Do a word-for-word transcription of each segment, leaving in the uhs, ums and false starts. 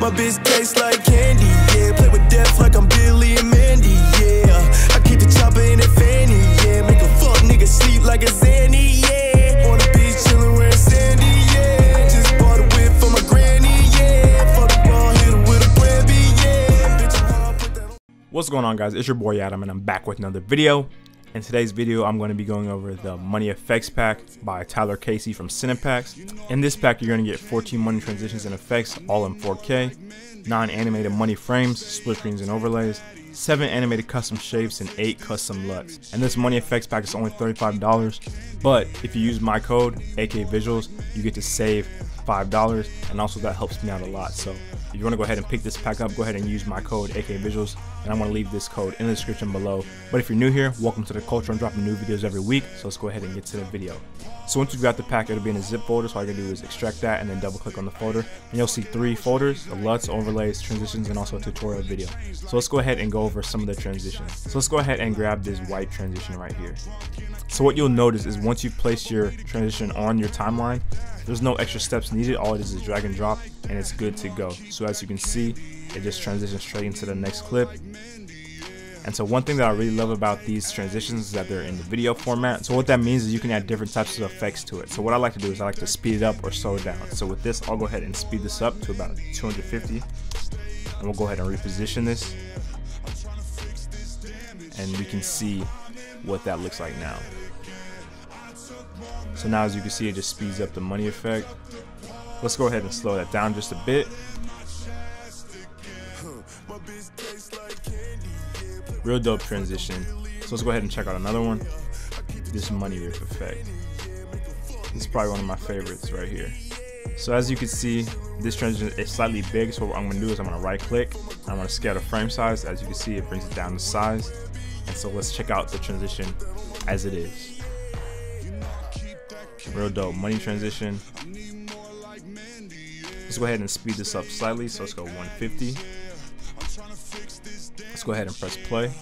My bitch tastes like candy, yeah. Play with death like I'm Billy and Mandy, yeah. I keep the chopper in that fanny, yeah. Make a fuck nigga sleep like a Zanny, yeah. On the beach chillin' wearing sandy, yeah. Just bought a whip for my granny, yeah. Fuck the ball, hit her with a Grammy, yeah. Bitch, I'm hard, put that on. What's going on, guys? It's your boy Adam and I'm back with another video. In today's video, I'm going to be going over the Money Effects pack by Tyler Casey from Cinepacks. In this pack, you're going to get fourteen money transitions and effects, all in four K, nine animated money frames, split screens and overlays, seven animated custom shapes, and eight custom L U Ts. And this Money Effects pack is only thirty-five dollars, but if you use my code, aka Visuals, you get to save five dollars, and also that helps me out a lot. So if you want to go ahead and pick this pack up, go ahead and use my code, aka Visuals, and I'm going to leave this code in the description below. But if you're new here, welcome to the culture. I'm dropping new videos every week, so let's go ahead and get to the video. So once you've got the pack, it'll be in a zip folder, so all you gotta do is extract that and then double click on the folder, and you'll see three folders: the L U Ts, overlays, transitions, and also a tutorial video. So let's go ahead and go over some of the transitions. So let's go ahead and grab this white transition right here. So what you'll notice is once you've placed your transition on your timeline, there's no extra steps needed. All it is is drag and drop, and it's good to go. So as you can see, it just transitions straight into the next clip. And so one thing that I really love about these transitions is that they're in the video format. So what that means is you can add different types of effects to it. So what I like to do is I like to speed it up or slow it down. So with this, I'll go ahead and speed this up to about two hundred fifty, and we'll go ahead and reposition this, and we can see what that looks like now. So now as you can see, it just speeds up the money effect. Let's go ahead and slow that down just a bit. Real dope transition. So let's go ahead and check out another one. This money rip effect. This is probably one of my favorites right here. So as you can see, this transition is slightly big. So what I'm gonna do is I'm gonna right click. I'm gonna scale the frame size. As you can see, it brings it down to size. And so let's check out the transition as it is. Real dope money transition. Let's go ahead and speed this up slightly. So let's go one fifty. Let's go ahead and press play.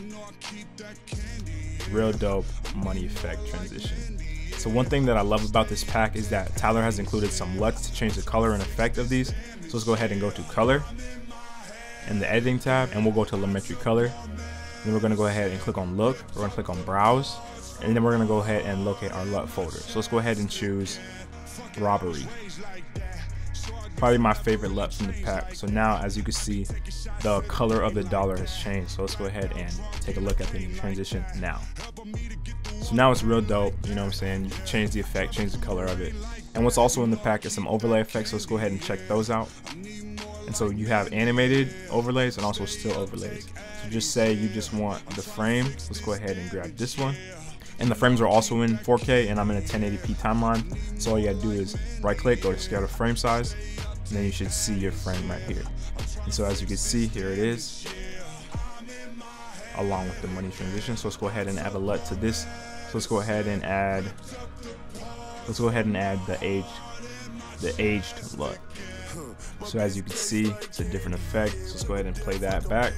Real dope money effect transition. So one thing that I love about this pack is that Tyler has included some L U Ts to change the color and effect of these. So let's go ahead and go to color in the editing tab, and we'll go to Lumetri color. Then we're going to go ahead and click on look. We're going to click on browse, and then we're going to go ahead and locate our L U T folder. So let's go ahead and choose robbery. Probably my favorite L U T from the pack. So now as you can see, the color of the dollar has changed. So let's go ahead and take a look at the transition now. So now it's real dope, you know what I'm saying? You can change the effect, change the color of it. And what's also in the pack is some overlay effects, so let's go ahead and check those out. And so you have animated overlays and also still overlays. So just say you just want the frame, let's go ahead and grab this one. And the frames are also in four K, and I'm in a ten eighty p timeline. So all you gotta do is right click, go to scale the frame size, and then you should see your frame right here. And so as you can see, here it is, along with the money transition. So let's go ahead and add a L U T to this. So let's go ahead and add, let's go ahead and add the age, the aged L U T. So as you can see, it's a different effect. So let's go ahead and play that back.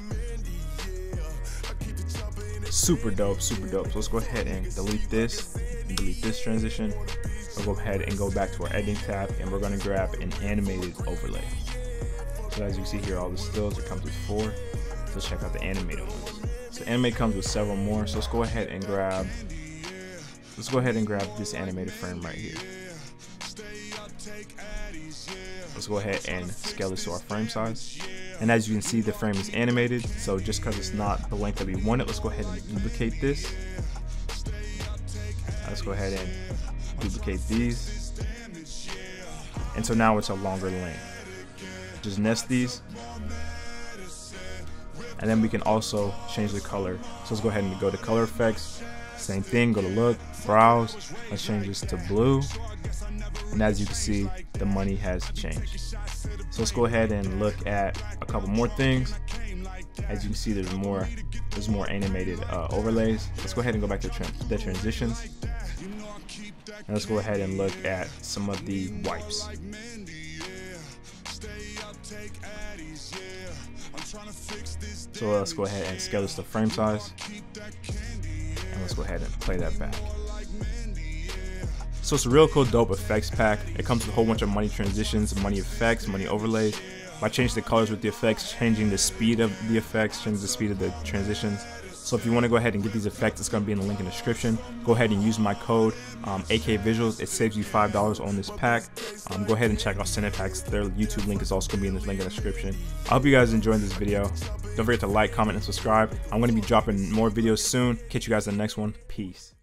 Super dope, super dope. So let's go ahead and delete this and delete this transition. We'll go ahead and go back to our editing tab, and we're going to grab an animated overlay. So as you see here, all the stills, it comes with four. So let's check out the animated ones. So animate comes with several more. So let's go ahead and grab, let's go ahead and grab this animated frame right here. Let's go ahead and scale this to our frame size. And as you can see, the frame is animated. So just because it's not the length that we wanted, let's go ahead and duplicate this. Let's go ahead and duplicate these. And so now it's a longer length. Just nest these. And then we can also change the color. So let's go ahead and go to color effects. Same thing, go to look, browse. Let's change this to blue. And as you can see, the money has changed. So let's go ahead and look at a couple more things. As you can see, there's more there's more animated uh, overlays. Let's go ahead and go back to tra the transitions. And let's go ahead and look at some of the wipes. So let's go ahead and scale this to frame size. And let's go ahead and play that back. So it's a real cool dope effects pack. It comes with a whole bunch of money transitions, money effects, money overlays, by changing the colors with the effects, changing the speed of the effects, changing the speed of the transitions. So if you want to go ahead and get these effects, it's going to be in the link in the description. Go ahead and use my code um, A K Visuals. It saves you five dollars on this pack. Um, go ahead and check out Cinepacks. Their YouTube link is also going to be in this link in the description. I hope you guys enjoyed this video. Don't forget to like, comment, and subscribe. I'm going to be dropping more videos soon. Catch you guys in the next one. Peace.